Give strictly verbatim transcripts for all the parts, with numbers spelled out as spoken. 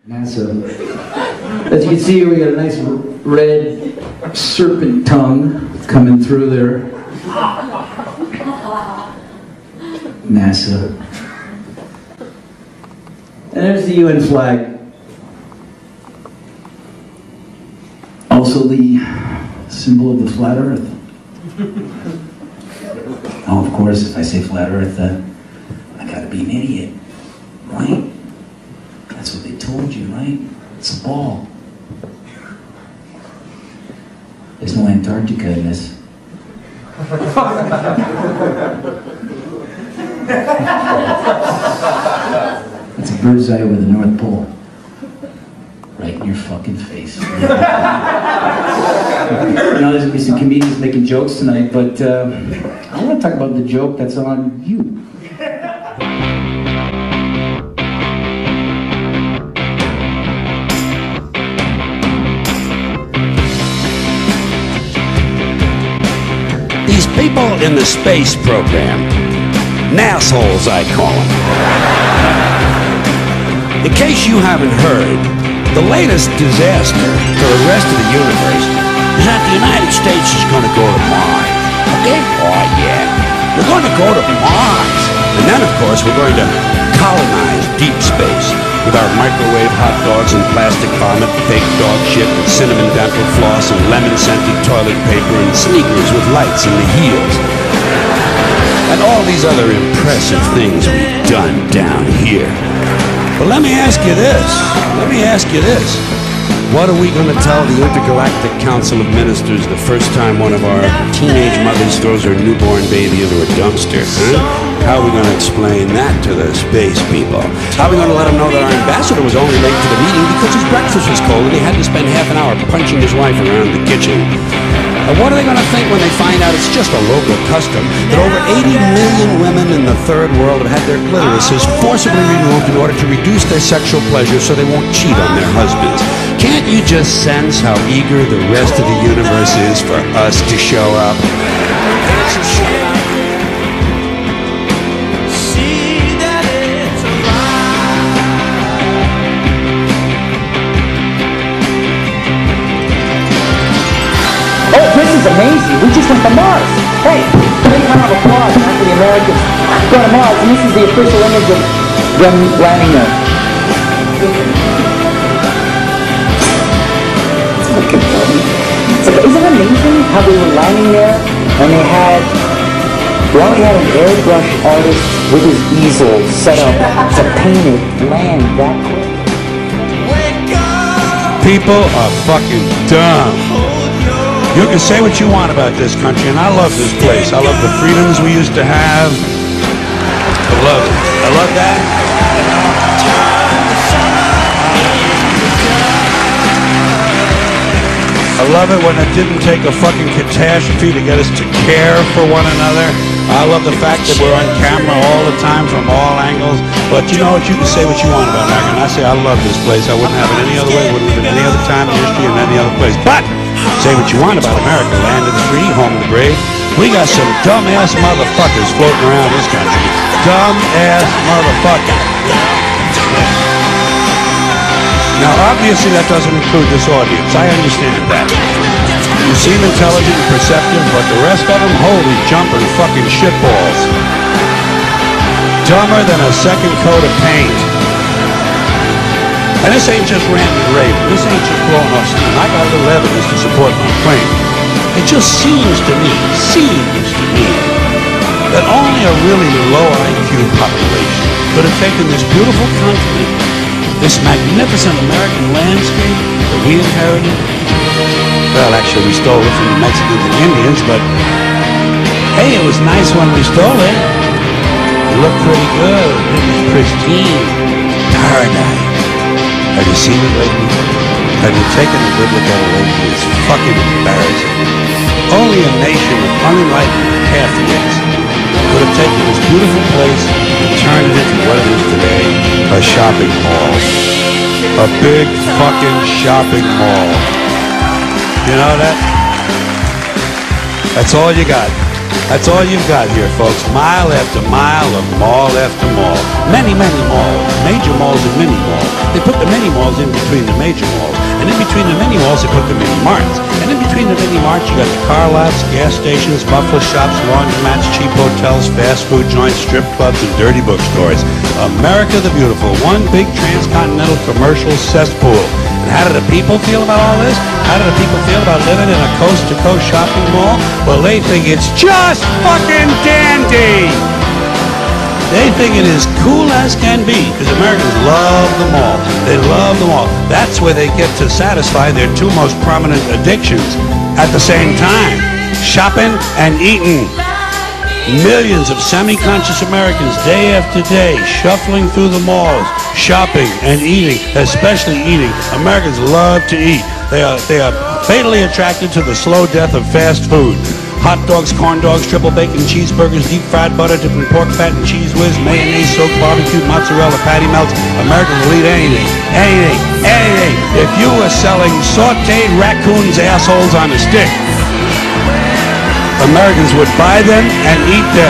NASA. As you can see, we got a nice red serpent tongue coming through there. NASA. And there's the U N flag. Also the symbol of the flat Earth. Oh, of course, if I say flat Earth, uh, I gotta be an idiot, right? That's what they told you, right? It's a ball. There's no Antarctica in this. It's a bird's eye with the North Pole. Right in your fucking face. You know, there's gonna be some comedians making jokes tonight, but uh, I want to talk about the joke that's on you. These people in the space program, Nassholes I call them. In case you haven't heard, the latest disaster for the rest of the universe is that the United States is going to go to Mars. Okay? Oh yeah. We're going to go to Mars. And then of course we're going to colonize deep space with our microwave hot dogs and plastic vomit, fake dog shit and cinnamon dental floss and lemon-scented toilet paper and sneakers with lights in the heels. And all these other impressive things we've done down here. But let me ask you this, let me ask you this. What are we going to tell the Intergalactic Council of Ministers the first time one of our teenage mothers throws her newborn baby into a dumpster? Huh? How are we going to explain that to the space people? How are we going to let them know that our ambassador was only late to the meeting because his breakfast was cold and he had to spend half an hour punching his wife around the kitchen? And what are they going to think when they find out it's just a local custom that over eighty million women in the third world have had their clitorises forcibly removed in order to reduce their sexual pleasure so they won't cheat on their husbands? Can't you just sense how eager the rest of the universe is for us to show up? Amazing. We just went to Mars. Hey, big round of applause for the Americans going to Mars, and this is the official image of them landing there. It's looking funny. It's like, isn't it amazing how they were landing there, and they had, they only had an airbrush artist with his easel set up to paint it land that quick. People are fucking dumb. You can say what you want about this country, and I love this place. I love the freedoms we used to have. I love it. I love that. I love it when it didn't take a fucking catastrophe to get us to care for one another. I love the fact that we're on camera all the time from all angles. But you know what? You can say what you want about America. And I say I love this place. I wouldn't have it any other way. Wouldn't have it any other time in history and any other place. But say what you want about America, land of the free, home of the brave. We got some dumbass motherfuckers floating around this country. Dumbass motherfuckers. Now, obviously, that doesn't include this audience. I understand that. You seem intelligent and perceptive, but the rest of them, holy jumping fucking shitballs. Dumber than a second coat of paint. And this ain't just ranting and raving. This ain't just blowing off steam. I got a little evidence to support my claim. It just seems to me, seems to me, that only a really low I Q population could have taken this beautiful country, this magnificent American landscape that we inherited. Well, actually, we stole it from the Mexicans and Indians, but hey, it was nice when we stole it. It looked pretty good. It was pristine. Paradise. Have you seen it lately? Have you taken a good look at it lately? It's fucking embarrassing. Only a nation of unenlightened Catholics could have taken this beautiful place and turned it into what it is today, a shopping mall. A big fucking shopping mall. You know that? That's all you got. That's all you've got here, folks. Mile after mile of mall after mall. Many, many malls. Major malls and mini malls. They put the mini malls in between the major malls. And in between the mini malls, they put the mini marts. And in between the mini marts, you got the car lots, gas stations, muffler shops, laundromats, cheap hotels, fast food joints, strip clubs, and dirty bookstores. America the Beautiful. One big transcontinental commercial cesspool. And how do the people feel about all this? How do the people feel about living in a coast-to-coast shopping mall? Well, they think it's just fucking dandy. They think it is cool as can be, because Americans love the mall. They love the mall. That's where they get to satisfy their two most prominent addictions at the same time: shopping and eating. Millions of semi-conscious Americans, day after day, shuffling through the malls, shopping and eating, especially eating. Americans love to eat. They are, they are fatally attracted to the slow death of fast food. Hot dogs, corn dogs, triple bacon cheeseburgers, deep fried butter, dipped in pork fat and cheese whiz, mayonnaise, soaked barbecue, mozzarella, patty melts. Americans will eat anything, anything, anything. If you were selling sauteed raccoons' assholes on a stick, Americans would buy them and eat them.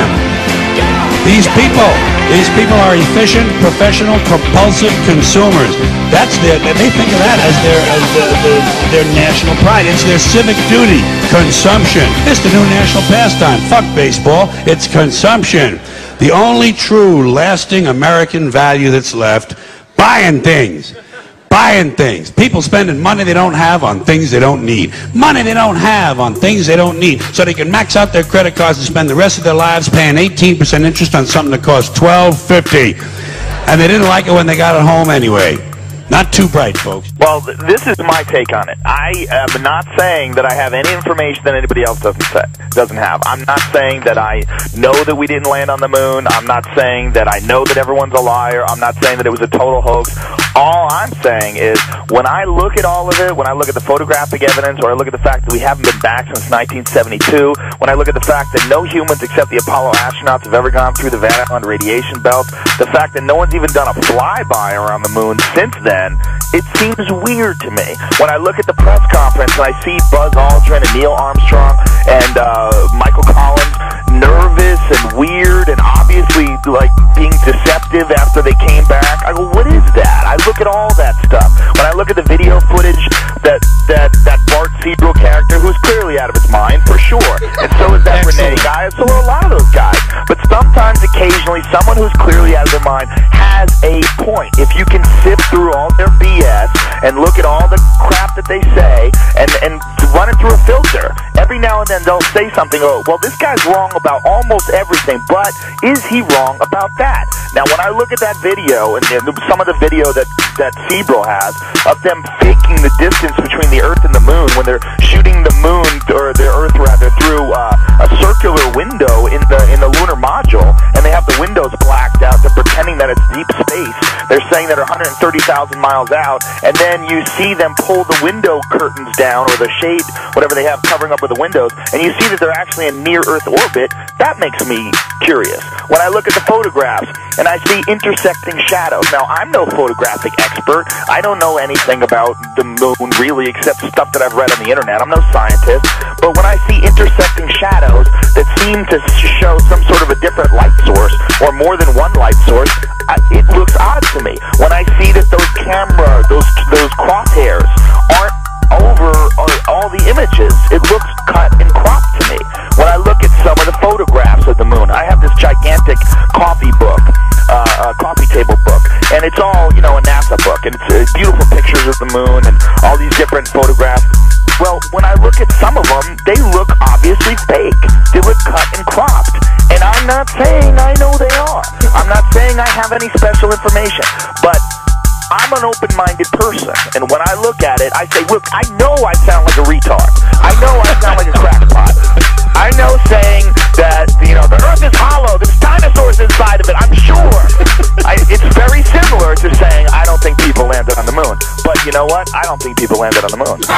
These people, these people are efficient, professional, compulsive consumers. That's their, they think of that as their, as the, the, their national pride. It's their civic duty. Consumption. It's the new national pastime. Fuck baseball. It's consumption. The only true, lasting American value that's left, buying things. Buying things. People spending money they don't have on things they don't need. Money they don't have on things they don't need. So they can max out their credit cards and spend the rest of their lives paying eighteen percent interest on something that costs twelve fifty. And they didn't like it when they got it home anyway. Not too bright, folks. Well, th this is my take on it. I am not saying that I have any information that anybody else doesn't say, doesn't have. I'm not saying that I know that we didn't land on the moon. I'm not saying that I know that everyone's a liar. I'm not saying that it was a total hoax. All I'm saying is, when I look at all of it, when I look at the photographic evidence, or I look at the fact that we haven't been back since nineteen seventy-two, when I look at the fact that no humans except the Apollo astronauts have ever gone through the Van Allen radiation belt, the fact that no one's even done a flyby around the moon since then, it seems weird to me. When I look at the press conference and I see Buzz Aldrin and Neil Armstrong and uh, Michael Collins nervous and weird and obviously like being deceptive after they came back, I go, what is that? I look at all that stuff. When I look at the video footage that that that Bart Seabrook character, who's clearly out of his mind for sure, and so is that Renee guy, so are a lot of those guys. But sometimes, occasionally, someone who's clearly out of their mind has a point. If you can sift through all their B S and look at all the crap that they say and and run it through a filter, every now and then they'll say something. Oh, well, this guy's wrong about almost everything, but is he wrong about that? Now, when I look at that video and some of the video that that Seabrook has of them faking the distance between the Earth and the Moon when they're shooting the Moon, or the Earth rather, through uh, a circular window in the in the lunar module, and they have the windows blacked out. They're pretending that it's deep space. They're saying that they're one hundred thirty thousand miles out, and then you see them pull the window curtains down, or the shade, whatever they have covering up with the windows, and you see that they're actually in near-Earth orbit. That makes me curious. When I look at the photographs and I see intersecting shadows, now I'm no photographic expert. I don't know anything about the moon really, except stuff that I've read on the internet. I'm no scientist. But when I see intersecting shadows that seem to show some sort of a different light source, or more than one light source, I, it looks odd to me. When I see that those camera, those those crosshairs aren't over all the images, it looks cut and cropped to me. When I look at some of the photographs of the moon, I have this gigantic coffee book, uh, a coffee table book, and it's all, you know, a NASA book, and it's uh, beautiful pictures of the moon and all these different photographs. Well, when I look at some of them, they look obviously fake. They look cut and cropped. And I'm not saying I know they are. I'm not saying I have any special information, but I'm an open-minded person, and when I look at it, I say, look, I know I sound like a retard. I know I sound like a crackpot. I know saying that, you know, the Earth is hollow, there's dinosaurs inside of it, I'm sure. I, it's very similar to saying I don't think people landed on the moon. But you know what? I don't think people landed on the moon.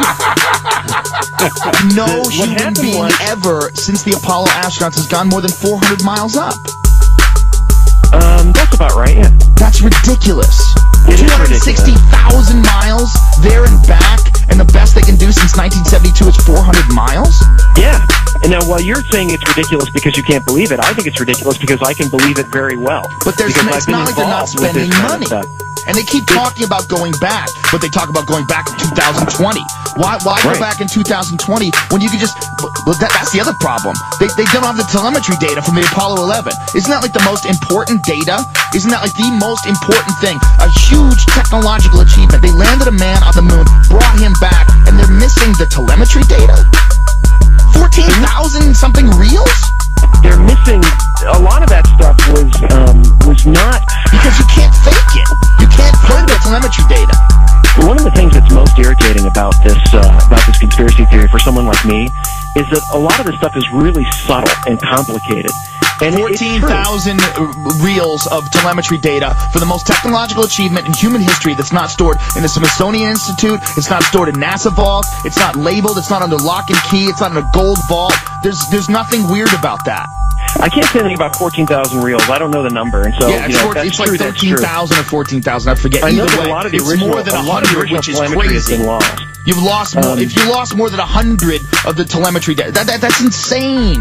No human being ever, since the Apollo astronauts, has gone more than four hundred miles up. Um, that's about right, yeah. That's ridiculous. two hundred sixty thousand miles there and back, and the best they can do since nineteen seventy-two is four hundred miles? Yeah, And now, while you're saying it's ridiculous because you can't believe it, I think it's ridiculous because I can believe it very well. But there's because no, I've it's been not like they're not involved with spending this kind of money. stuff. And they keep talking about going back, but they talk about going back in two thousand twenty. Why, why Right. go back in two thousand twenty when you could just... Well, that, that's the other problem. They, they don't have the telemetry data from the Apollo eleven. Isn't that like the most important data? Isn't that like the most important thing? A huge technological achievement. They landed a man on the moon, brought him back, and they're missing the telemetry data? fourteen thousand something reels? They're missing a lot of that stuff. Was um, was not because you can't fake it. You can't put the telemetry data. One of the things that's most irritating about this uh, about this conspiracy theory for someone like me is that a lot of this stuff is really subtle and complicated. And fourteen thousand reels of telemetry data for the most technological achievement in human history that's not stored in the Smithsonian Institute, it's not stored in NASA Vault, it's not labeled, it's not under lock and key, it's not in a gold vault. There's there's nothing weird about that. I can't say anything about fourteen thousand reels. I don't know the number, and so yeah, it's, you know, four, that's it's true, like thirteen thousand or fourteen thousand. I forget. I know Either that way, a lot of the it's original, more than a lot of the hundred, original which is telemetry has crazy. been lost. You've lost more. Um, if you lost more than a hundred of the telemetry data, that, that that's insane.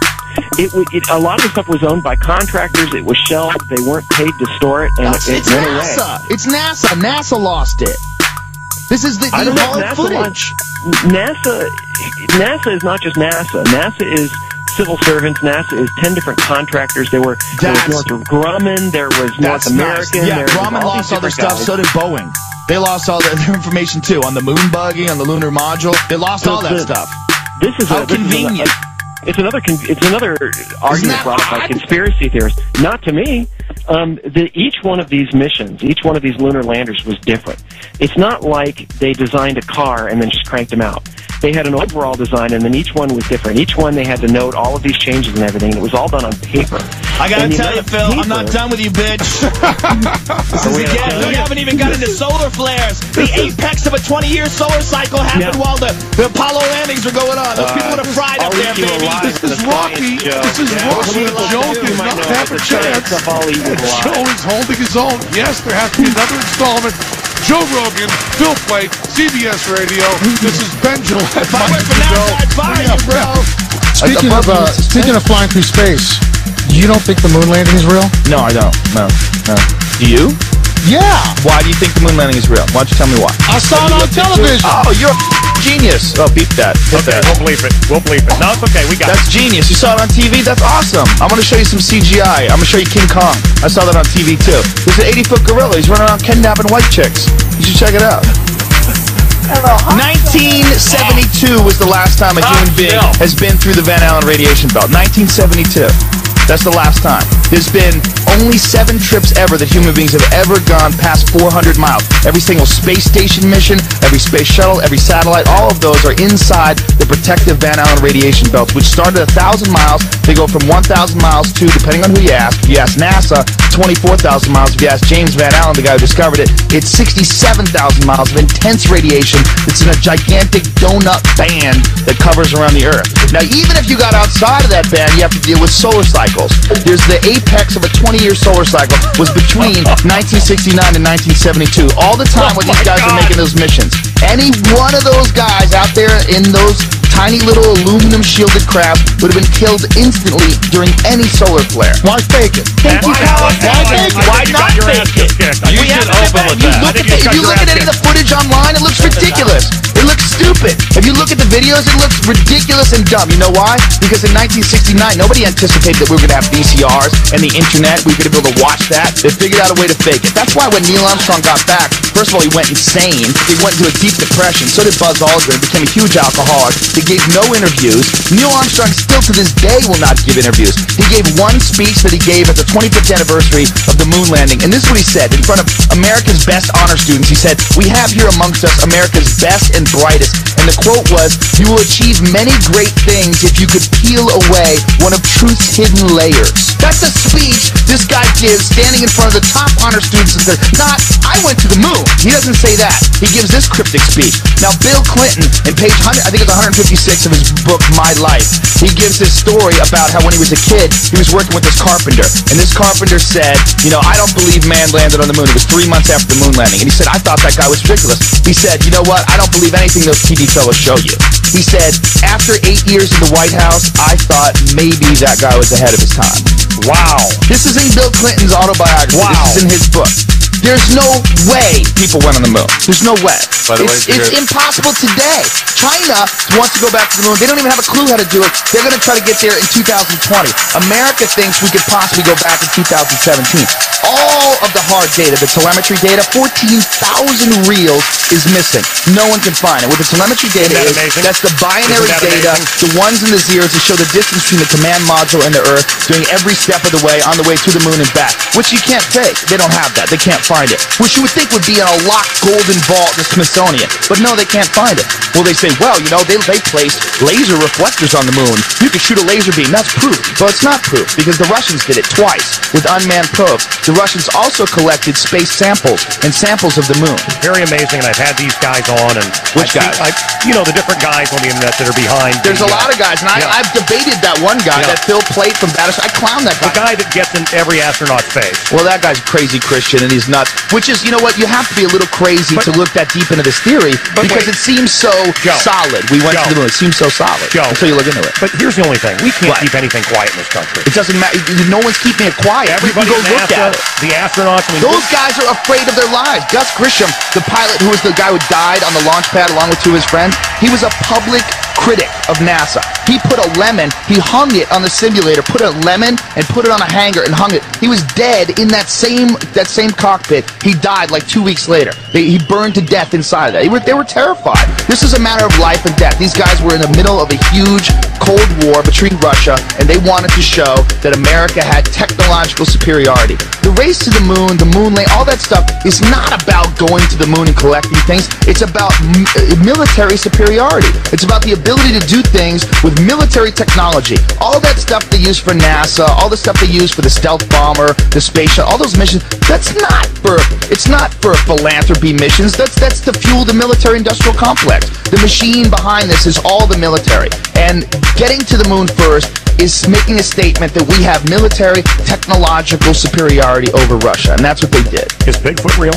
It, it a lot of the stuff was owned by contractors. It was shelved. They weren't paid to store it, and It's, it, it's it went NASA. away. It's NASA. NASA lost it. This is the, I the don't know hard if NASA footage. lost- NASA, NASA is not just NASA. NASA is civil servants. NASA is ten different contractors. There were there was That's- Northrop Grumman. There was North That's American. nice. Yeah, there was Grumman all lost these all their different stuff. guys. So did Boeing. They lost all their, their information too on the moon buggy, on the lunar module. They lost So all that the- stuff. This is How a, this is a- convenient. a- it's another. Con it's another argument that brought up by odd? conspiracy theorists. Not to me. Um, the, each one of these missions, each one of these lunar landers was different. It's not like they designed a car and then just cranked them out. They had an overall design, and then each one was different. Each one they had to note all of these changes and everything. And it was all done on paper. I gotta And the tell you, amount of Phil, I'm not paper- done with you, bitch. This is we again, done we yet? haven't even got into solar flares. The apex of a twenty-year solar cycle happened Yeah. while the, the Apollo landings were going on. Those people would have fried up I'll there, leave you baby. alive This is with a Rocky. science joke. This is Yeah. Rocky. Political Joe joke, you does might not know have it's a science chance. stuff, I'll leave you alive. Joe is holding his own. Yes, there has to be another installment. Joe Rogan, Phil Flake, C B S Radio. This is Ben Gillette. If I went for NASA, I'd fire you, bro. Speaking of uh, speaking of flying through space, you don't think the moon landing is real? No, I don't. No, no. Do you? Yeah, Why do you think the moon landing is real? Why don't you tell me why? I saw it on television. Oh, you're a genius. Oh, beep that. Hit that. We'll bleep it. We'll bleep it. No, it's okay. We got That's genius. You saw it on T V? That's awesome. I'm going to show you some C G I. I'm going to show you King Kong. I saw that on T V, too. There's an eighty-foot gorilla. He's running around kidnapping white chicks. You should check it out. nineteen seventy-two was the last time a human being has been through the Van Allen radiation belt. nineteen seventy-two. That's the last time. There's been only seven trips ever that human beings have ever gone past four hundred miles. Every single space station mission, every space shuttle, every satellite, all of those are inside the protective Van Allen radiation belts, which start at one thousand miles. They go from one thousand miles to, depending on who you ask, if you ask NASA, twenty-four thousand miles. If you ask James Van Allen, the guy who discovered it, it's sixty-seven thousand miles of intense radiation that's in a gigantic donut band that covers around the Earth. Now, even if you got outside of that band, you have to deal with solar cycles. There's the apex of a twenty-year solar cycle was between nineteen sixty-nine and nineteen seventy-two. All the time when these guys were making those missions. Any one of those guys out there in those tiny little aluminum shielded crafts would have been killed instantly during any solar flare. Why fake it? Thank you, Carlin. Why fake it? Why not fake it? You We should haven't open been- with you that. look I at think the, you got if you your look at ass any of the footage online, it looks ridiculous. It looks stupid. If you look at the videos, it looks ridiculous and dumb. You know why? Because in nineteen sixty-nine, nobody anticipated that we were going to have V C Rs and the internet. We were going to be able to watch that. They figured out a way to fake it. That's why when Neil Armstrong got back, first of all, he went insane. He went into a deep depression. So did Buzz Aldrin. Became a huge alcoholic. He gave no interviews. Neil Armstrong still to this day will not give interviews. He gave one speech that he gave at the twenty-fifth anniversary of the moon landing. And this is what he said in front of America's best honor students. He said, "We have here amongst us America's best and brightest." And the quote was, "You will achieve many great things if you could peel away one of truth's hidden layers." That's a speech this guy gives standing in front of the top honor students and says, not, "I went to the moon." He doesn't say that. He gives this cryptic speech. Now, Bill Clinton, in page one hundred, I think it's one fifty-six of his book, My Life, he gives this story about how when he was a kid, he was working with this carpenter. And this carpenter said, you know, "I don't believe man landed on the moon." It was three months after the moon landing. And he said, "I thought that guy was ridiculous." He said, "You know what? I don't believe anything those T V tell or show you. He said, after eight years in the White House, I thought maybe that guy was ahead of his time. Wow. This is in Bill Clinton's autobiography. Wow. This is in his book. There's no way people went on the moon. There's no way. By the it's way, it's impossible today. China wants to go back to the moon. They don't even have a clue how to do it. They're going to try to get there in two thousand twenty. America thinks we could possibly go back in two thousand seventeen. All of the hard data, the telemetry data, fourteen thousand reels is missing. No one can find it. What the telemetry data Isn't that is, amazing? that's the binary Isn't that data, amazing? the ones and the zeros that show the distance between the command module and the Earth, doing every step of the way on the way to the moon and back, which you can't fake. They don't have that. They can't find it. Which you would think would be in a locked golden vault at the Smithsonian. But no, they can't find it. Well, they say, well, you know, they, they placed laser reflectors on the moon. You could shoot a laser beam. That's proof. Well, it's not proof, because the Russians did it twice with unmanned probes. The Russians also collected space samples and samples of the moon. Very amazing, and I've had these guys on, and Which I've guys? seen, I, you know, the different guys on the internet that are behind. There's the, a lot of guys, and I, yeah. I've debated that one guy, Yeah. that Phil Plait from Battleship. I clown that guy. The guy that gets in every astronaut's face. Well, that guy's a crazy Christian, and he's nuts. Which is, you know what, you have to be a little crazy But- to look that deep into this theory, But because wait. it seems so Joe. solid. We went Joe. to the moon. It seems so solid. Joe. Until you look into it. But here's the only thing: we can't What? keep anything quiet in this country. It doesn't matter. No one's keeping it quiet. Everybody you can go at look NASA, at it. the astronauts, I mean, Those guys are afraid of their lives. Gus Grisham, the pilot who was the guy who died on the launch pad along with two of his friends, he was a public critic of NASA. He put a lemon, he hung it on the simulator, put a lemon and put it on a hanger and hung it. He was dead in that same that same cockpit. He died like two weeks later. They, he burned to death inside of that. They were, they were terrified. This is a matter of life and death. These guys were in the middle of a huge Cold War between Russia, and they wanted to show that America had technological superiority. The race to the moon, the moon landing, all that stuff is not about going to the moon and collecting things. It's about m military superiority. It's about the ability to do things with military technology. All that stuff they use for NASA, all the stuff they use for the stealth bomber, the space shuttle, all those missions, that's not for, it's not for philanthropy missions. That's, that's to fuel the military-industrial complex. The machine behind this is all the military. And getting to the moon first is making a statement that we have military technological superiority over Russia, and that's what they did. is Bigfoot real?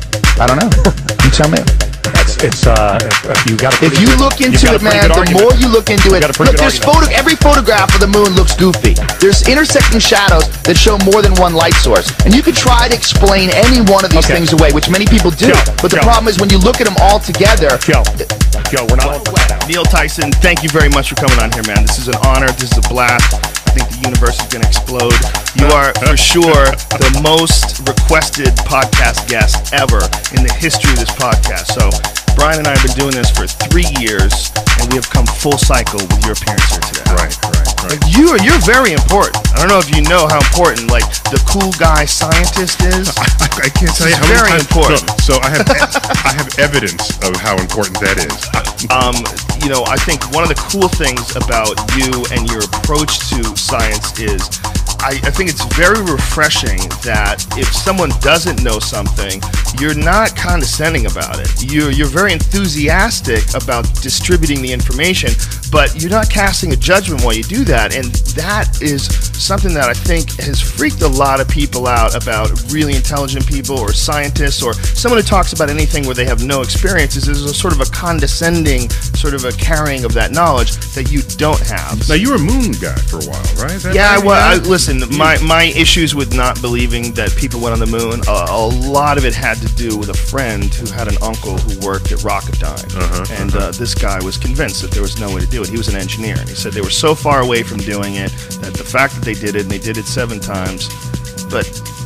I don't know. You tell me. It's, it's uh, you got to. If you look into it, man, the more you look into it, look, there's photo. Every photograph of the moon looks goofy. There's intersecting shadows that show more than one light source, and you could try to explain any one of these Okay. things away, which many people do. Joe, but the Joe. problem is when you look at them all together. Joe, Joe, we're not. Neil Tyson, thank you very much for coming on here, man. This is an honor. This is a blast. I think the universe is going to explode. You are, for sure, the most requested podcast guest ever in the history of this podcast. So, Brian and I have been doing this for three years, and we have come full cycle with your appearance here today. Right, right, right. Like, you are, you're very important. I don't know if you know how important, like, the cool guy scientist is. I, I can't tell you It's how many very times- important. So, so I have I have evidence of how important that is. Um, you know, I think one of the cool things about you and your approach to science is I, I think it's very refreshing that if someone doesn't know something, you're not condescending about it. You're, you're very enthusiastic about distributing the information, but you're not casting a judgment while you do that. And that is something that I think has freaked a lot of people out about really intelligent people or scientists or someone who talks about anything where they have no experiences. There's a sort of a condescending, sort of a carrying of that knowledge that you don't have. Now, you were a moon guy for a while, right? Is that Yeah, right? well, I, listen, my, my issues with not believing that people went on the moon, a, a lot of it had to do with a friend who had an uncle who worked at Rocketdyne. Uh-huh, and uh-huh. uh, this guy was convinced that there was no way to do it. He was an engineer. And he said they were so far away from doing it that the fact that they did it, and they did it seven times, but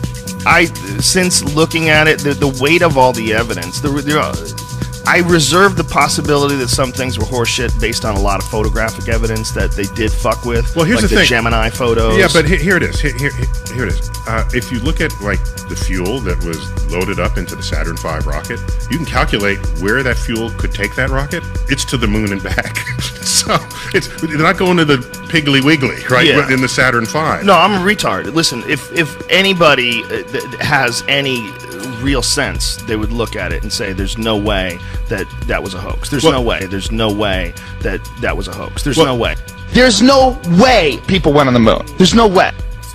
I, since looking at it, the, the weight of all the evidence, the, the I reserve the possibility that some things were horseshit based on a lot of photographic evidence that they did fuck with. Well, here's like the the thing. Gemini photos. Yeah, but he- here it is. Here, here, here it is. Uh, if you look at like the fuel that was loaded up into the Saturn five rocket, you can calculate where that fuel could take that rocket. It's to the moon and back. So it's they're not going to the Piggly Wiggly, right? Yeah. In the Saturn five. No, I'm a retard. Listen, if if anybody uh, th- has any real sense, they would look at it and say, "There's no way that that was a hoax. There's Well- no way. There's no way that that was a hoax. There's Well- no way." There's no way people went on the moon. There's no way.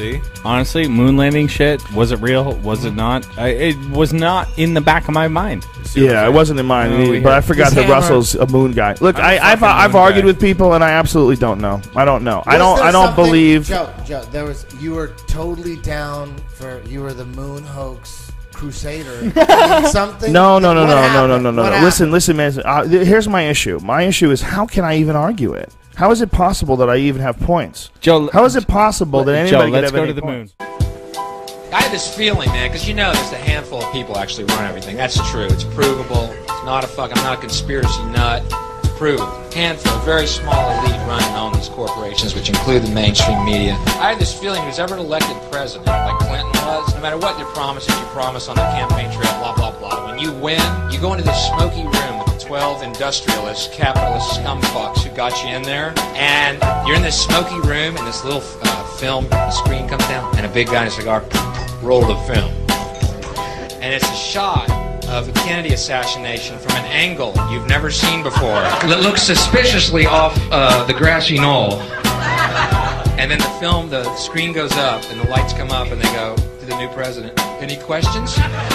See? Honestly, moon landing shit, was it real? Was it not? I, it was not in the back of my mind. Yeah, it wasn't in mine, No, either, but I forgot His that hammer- Russell's a moon guy. Look, I'm a I, I've fucking I've moon argued guy. with people, and I absolutely don't know. I don't know. I Was don't there I don't something- believe. Joe, Joe, there was you were totally down for you were the moon hoax crusader. Something. No, no, no, What no, no, happened? no, no, no, What no. happened? Listen, listen, man. Uh, th- here's my issue. My issue is how can I even argue it? How is it possible that I even have points? Joe, how is it possible that Joe, anybody could let's have go any to the points? I have this feeling, man, because you know there's a handful of people actually run everything. That's true. It's provable. It's not a fuck. I'm not a conspiracy nut. It's proved. Handful, very small elite run and own these corporations, which include the mainstream media. I have this feeling who's ever elected president, like Clinton was, no matter what your promises you promise on the campaign trail, blah, blah, blah. When you win, you go into this smoky room with the twelve industrialist, capitalist scumfucks who got you in there, and you're in this smoky room, and this little uh, film screen comes down, and a big guy in a cigar roll the film. And it's a shot of a Kennedy assassination from an angle you've never seen before. It looks suspiciously off uh, the grassy knoll. And then the film, the screen goes up, and the lights come up, and they go to the new president. Any questions?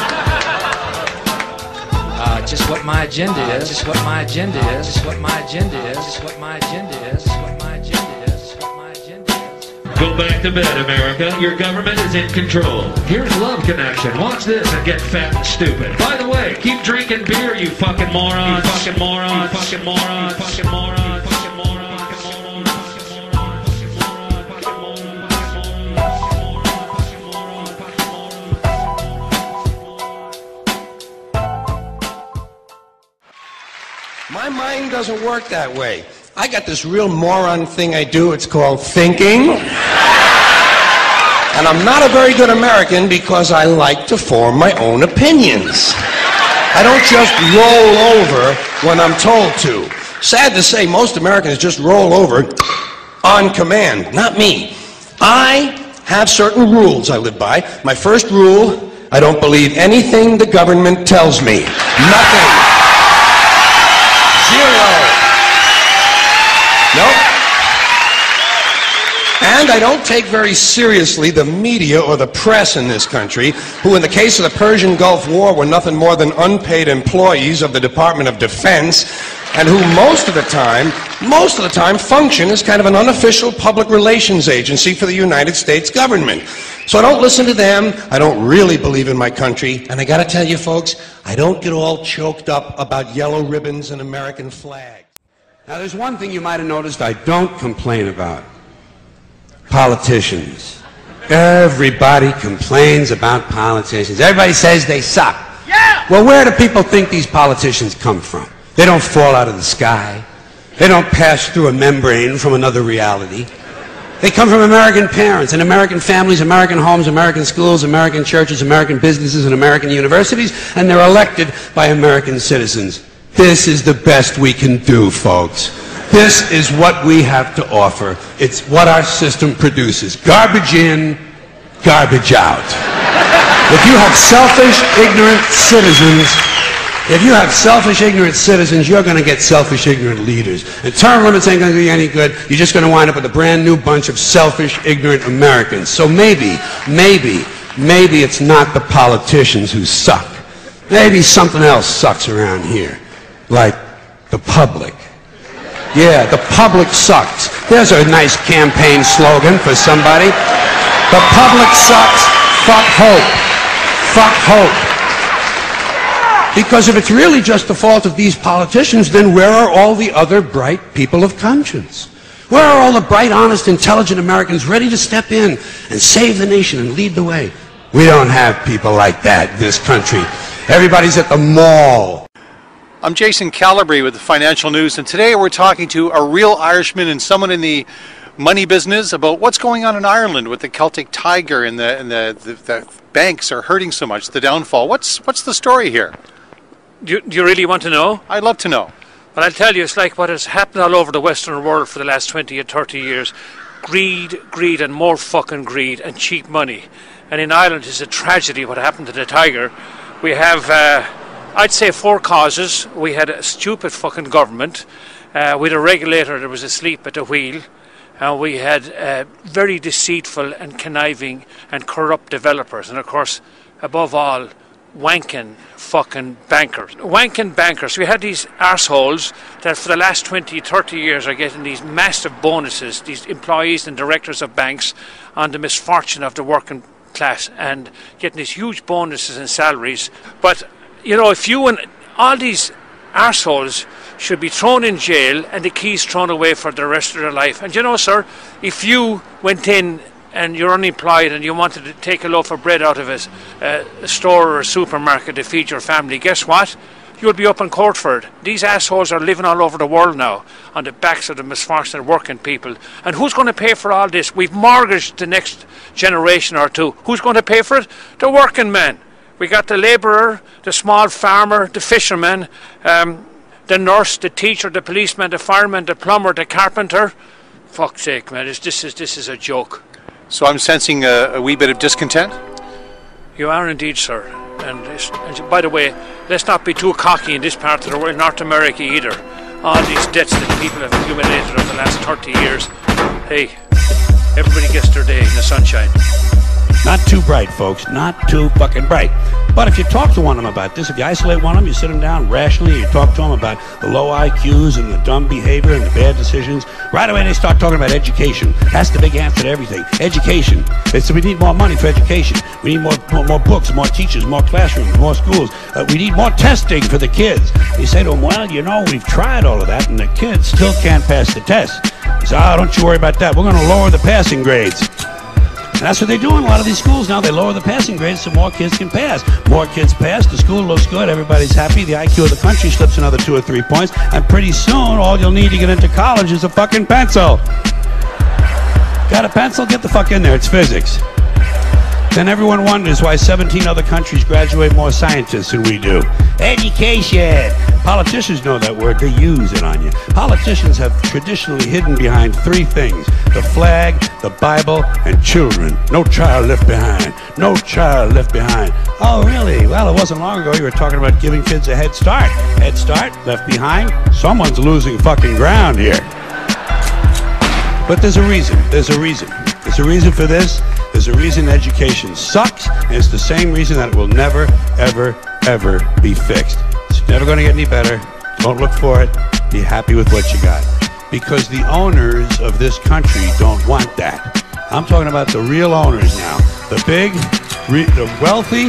Uh, just what my agenda is. Just what my agenda is. Just what my agenda is. Just what my agenda is. Just what my agenda is. Just what my agenda is. Go back to bed, America. Your government is in control. Here's Love Connection. Watch this and get fat and stupid. By the way, keep drinking beer, you fucking morons. You fucking morons. You fucking morons. You fucking morons. Fucking morons. My mind doesn't work that way. I got this real moron thing I do. It's called thinking. And I'm not a very good American because I like to form my own opinions. I don't just roll over when I'm told to. Sad to say, most Americans just roll over on command. Not me. I have certain rules I live by. My first rule, I don't believe anything the government tells me. Nothing. Zero. Nope. And I don't take very seriously the media or the press in this country, who in the case of the Persian Gulf War were nothing more than unpaid employees of the Department of Defense, and who most of the time, most of the time function as kind of an unofficial public relations agency for the United States government. So I don't listen to them, I don't really believe in my country, and I gotta tell you folks, I don't get all choked up about yellow ribbons and American flags. Now, there's one thing you might have noticed I don't complain about. Politicians. Everybody complains about politicians. Everybody says they suck. Yeah! Well, where do people think these politicians come from? They don't fall out of the sky. They don't pass through a membrane from another reality. They come from American parents and American families, American homes, American schools, American churches, American businesses, and American universities, and they're elected by American citizens. This is the best we can do, folks. This is what we have to offer. It's what our system produces. Garbage in, garbage out. If you have selfish, ignorant citizens, if you have selfish, ignorant citizens, you're going to get selfish, ignorant leaders. And term limits ain't going to do you any good. You're just going to wind up with a brand new bunch of selfish, ignorant Americans. So maybe, maybe, maybe it's not the politicians who suck. Maybe something else sucks around here. Like the public. Yeah, the public sucks. There's a nice campaign slogan for somebody. The public sucks. Fuck hope. Fuck hope. Because if it's really just the fault of these politicians, then where are all the other bright people of conscience? Where are all the bright, honest, intelligent Americans ready to step in and save the nation and lead the way? We don't have people like that in this country. Everybody's at the mall. I'm Jason Calabry with the Financial News, and today we're talking to a real Irishman and someone in the money business about what's going on in Ireland with the Celtic Tiger and the and the, the, the banks are hurting so much, the downfall. What's what's the story here? Do you, do you really want to know? I'd love to know. Well, I'll tell you, it's like what has happened all over the Western world for the last twenty or thirty years. Greed, greed, and more fucking greed, and cheap money. And in Ireland, it's a tragedy what happened to the Tiger. We have, uh, I'd say, four causes. We had a stupid fucking government. Uh, we had a regulator that was asleep at the wheel. and we had uh, very deceitful and conniving and corrupt developers, and of course, above all, wanking fucking bankers. Wanking bankers. We had these arseholes that for the last twenty, thirty years are getting these massive bonuses, these employees and directors of banks, on the misfortune of the working class, and getting these huge bonuses and salaries. But, you know, if you and all these arseholes should be thrown in jail and the keys thrown away for the rest of their life. And you know, sir, if you went in and you're unemployed and you wanted to take a loaf of bread out of a, uh, a store or a supermarket to feed your family, guess what? You'll be up in court for it. These assholes are living all over the world now on the backs of the misfortunate working people. And who's going to pay for all this? We've mortgaged the next generation or two. Who's going to pay for it? The working man. We got the labourer, the small farmer, the fisherman, um, the nurse, the teacher, the policeman, the fireman, the plumber, the carpenter. Fuck's sake, man, this, this, is, this is a joke. So I'm sensing a, a wee bit of discontent? You are indeed, sir. And, this, and by the way, let's not be too cocky in this part of the world, in North America either. All these debts that people have accumulated over the last thirty years. Hey, everybody gets their day in the sunshine. Not too bright, folks. Not too fucking bright. But if you talk to one of them about this, if you isolate one of them, you sit them down rationally, you talk to them about the low I Qs and the dumb behavior and the bad decisions, right away they start talking about education. That's the big answer to everything. Education. They say we need more money for education. We need more, more, more books, more teachers, more classrooms, more schools. Uh, we need more testing for the kids. You say to them, well, you know, we've tried all of that and the kids still can't pass the test. You say, oh, don't you worry about that. We're going to lower the passing grades. And that's what they do in a lot of these schools now. They lower the passing grades so more kids can pass. More kids pass, the school looks good, everybody's happy, the I Q of the country slips another two or three points, and pretty soon all you'll need to get into college is a fucking pencil. Got a pencil? Get the fuck in there, it's physics. Then everyone wonders why seventeen other countries graduate more scientists than we do. Education! Politicians know that word, they use it on you. Politicians have traditionally hidden behind three things: the flag, the Bible, and children. No child left behind. No child left behind. Oh, really? Well, it wasn't long ago you were talking about giving kids a head start. Head start, left behind? Someone's losing fucking ground here. But there's a reason. There's a reason. There's a reason for this. There's a reason education sucks, and it's the same reason that it will never, ever, ever be fixed. It's never going to get any better. Don't look for it. Be happy with what you got. Because the owners of this country don't want that. I'm talking about the real owners now. The big, re the wealthy,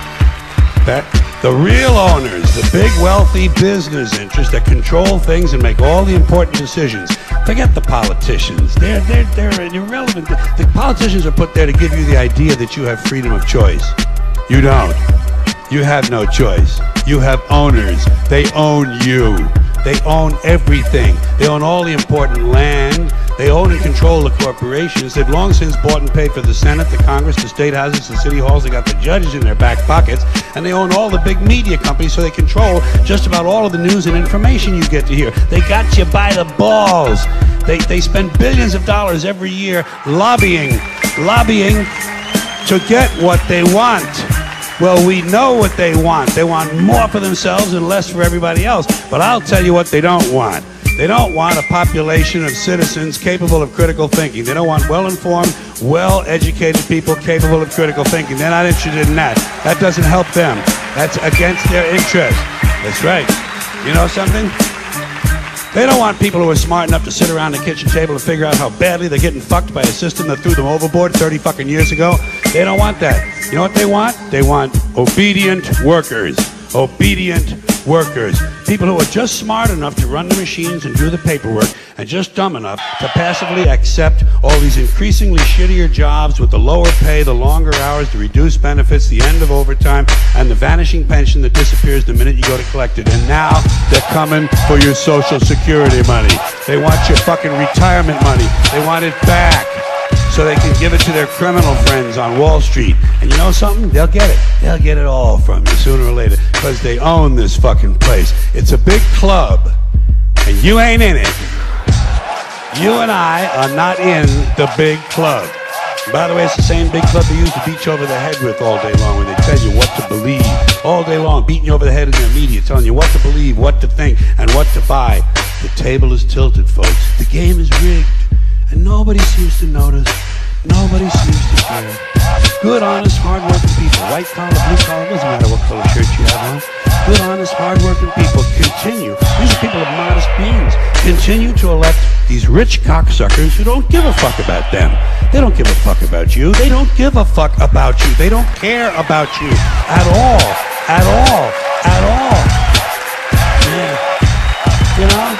that, the real owners, the big wealthy business interests that control things and make all the important decisions. Forget the politicians. They're, they're, they're irrelevant. The politicians are put there to give you the idea that you have freedom of choice. You don't. You have no choice. You have owners. They own you. They own everything. They own all the important land. They own and control the corporations. They've long since bought and paid for the Senate, the Congress, the state houses, the city halls. They got the judges in their back pockets. And they own all the big media companies, so they control just about all of the news and information you get to hear. They got you by the balls. They, they spend billions of dollars every year lobbying, lobbying to get what they want. Well, we know what they want. They want more for themselves and less for everybody else. But I'll tell you what they don't want. They don't want a population of citizens capable of critical thinking. They don't want well-informed, well-educated people capable of critical thinking. They're not interested in that. That doesn't help them. That's against their interest. That's right. You know something? They don't want people who are smart enough to sit around the kitchen table and figure out how badly they're getting fucked by a system that threw them overboard thirty fucking years ago. They don't want that. You know what they want? They want obedient workers. Obedient workers. People who are just smart enough to run the machines and do the paperwork, and just dumb enough to passively accept all these increasingly shittier jobs with the lower pay, the longer hours, the reduced benefits, the end of overtime, and the vanishing pension that disappears the minute you go to collect it. And now they're coming for your Social Security money. They want your fucking retirement money. They want it back so they can give it to their criminal friends on Wall Street. And you know something? They'll get it. They'll get it all from you sooner or later, because they own this fucking place. It's a big club, and you ain't in it. You and I are not in the big club. By the way, it's the same big club they used to beat you over the head with all day long when they tell you what to believe. All day long, beating you over the head in their media, telling you what to believe, what to think, and what to buy. The table is tilted, folks. The game is rigged. And and nobody seems to notice. Nobody seems to care. Good, honest, hard-working people, white collar, blue collar, doesn't matter what color shirt you have on. Good, honest, hard-working people continue. These are people of modest beings. Continue to elect these rich cocksuckers who don't give a fuck about them. They don't give a fuck about you. They don't give a fuck about you. They don't care about you at all. At all. At all. Yeah. You know?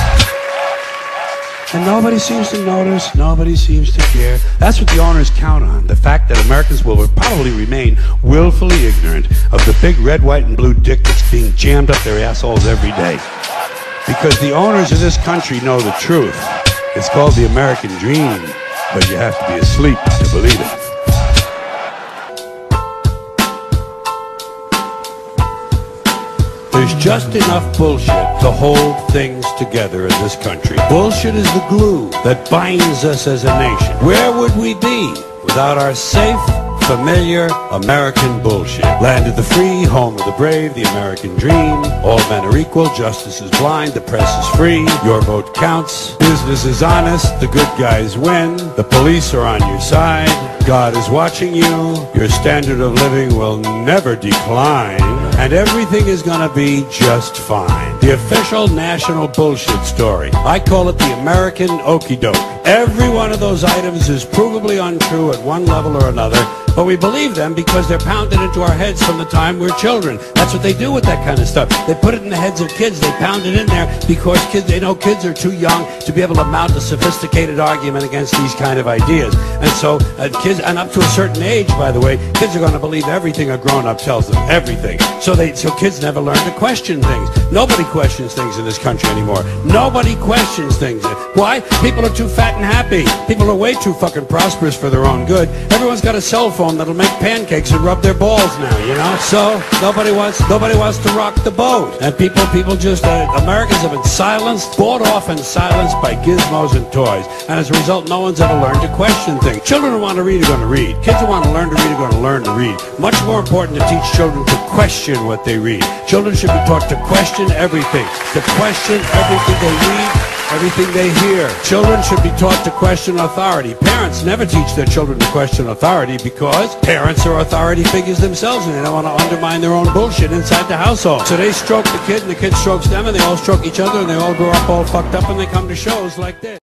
And nobody seems to notice, nobody seems to care. That's what the owners count on, the fact that Americans will probably remain willfully ignorant of the big red, white, and blue dick that's being jammed up their assholes every day. Because the owners of this country know the truth. It's called the American dream, but you have to be asleep to believe it. There's just enough bullshit to hold things together in this country. Bullshit is the glue that binds us as a nation. Where would we be without our safe, familiar American bullshit? Land of the free, home of the brave, the American dream. All men are equal, justice is blind, the press is free, your vote counts, business is honest, the good guys win, the police are on your side, God is watching you, your standard of living will never decline, and everything is gonna be just fine. The official national bullshit story. I call it the American okey doke. Every one of those items is provably untrue at one level or another, but we believe them because they're pounded into our heads from the time we're children. That's what they do with that kind of stuff. They put it in the heads of kids. They pound it in there because kids, they know kids are too young to be able to mount a sophisticated argument against these kind of ideas. And so uh, kids, and up to a certain age, by the way, kids are going to believe everything a grown-up tells them. Everything. So they, so kids never learn to question things. Nobody questions things in this country anymore. Nobody questions things. Why? People are too fat and happy. People are way too fucking prosperous for their own good. Everyone's got a cell phone that'll make pancakes and rub their balls now, you know? So nobody wants nobody wants to rock the boat. And people people just uh, Americans have been silenced, bought off and silenced by gizmos and toys. And as a result, no one's ever learned to question things. Children who want to read are going to read. Kids who want to learn to read are going to learn to read. Much more important to teach children to question what they read. Children should be taught to question everything. To question everything they read, everything they hear. Children should be taught to question authority. Parents never teach their children to question authority because parents are authority figures themselves and they don't want to undermine their own bullshit inside the household. So they stroke the kid and the kid strokes them and they all stroke each other and they all grow up all fucked up and they come to shows like this.